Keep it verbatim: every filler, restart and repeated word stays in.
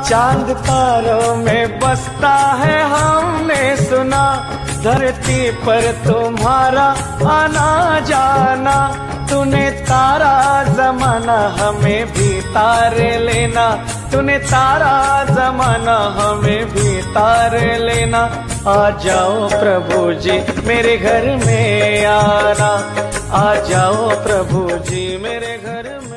चांद तारों में बसता है हमने सुना, धरती पर तुम्हारा आना जाना। तूने तारा जमाना हमें भी तारे लेना, तूने तारा जमाना हमें भी तारे लेना। आ जाओ प्रभु जी मेरे घर में आना, आ जाओ प्रभु जी मेरे घर में।